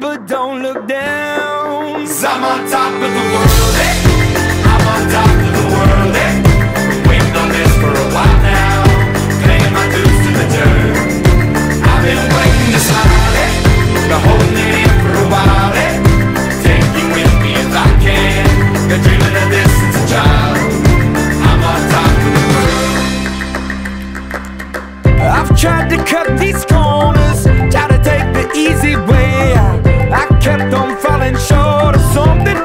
but don't look down. 'Cause I'm on top of the world, eh? I'm on top of the world, eh? Been waiting on this for a while now, paying my dues to the dirt. I've been waiting to smile, eh? Been holding it in for a while, eh? Take you with me if I can. Been dreaming of this since a child. I'm on top of the world. I've tried to cut these corners, tried to take the easy way. I kept on falling short of something.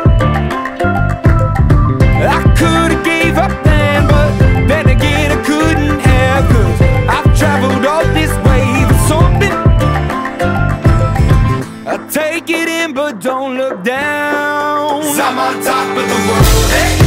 I could've gave up then, but then again I couldn't have. 'Cause I've traveled all this way for something. I take it in but don't look down. 'Cause I'm on top of the world, eh?